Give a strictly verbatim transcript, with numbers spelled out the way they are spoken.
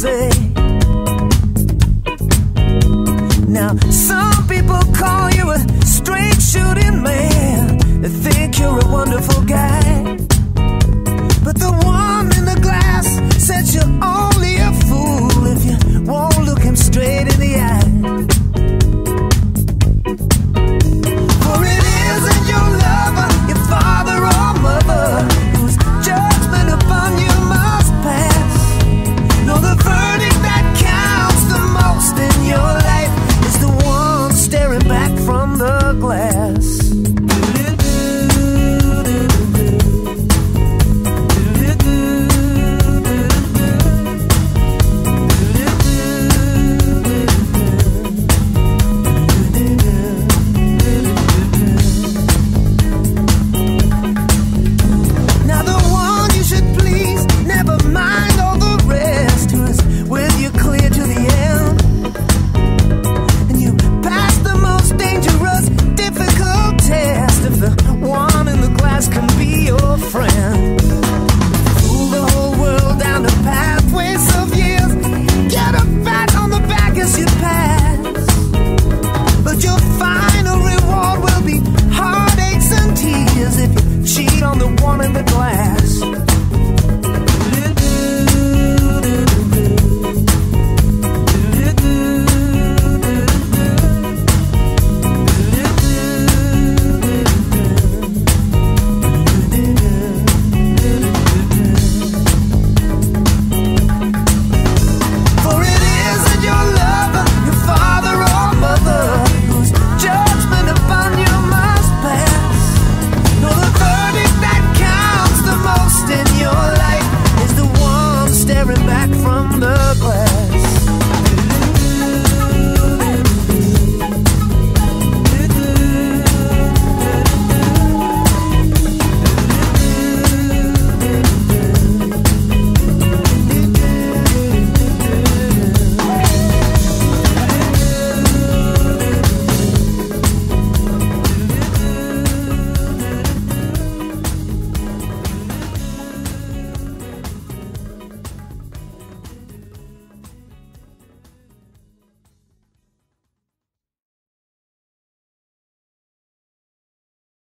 say. Now, some people call you a straight shooting man. They think you're a wonderful guy. But the one in the glass said you're only a fool if you won't look him straight in the eye. For it isn't your lover, your father or mother, whose judgment upon you must pass. No, the verdict that counts the most in your life is the one staring back from the glass. Back from the glass.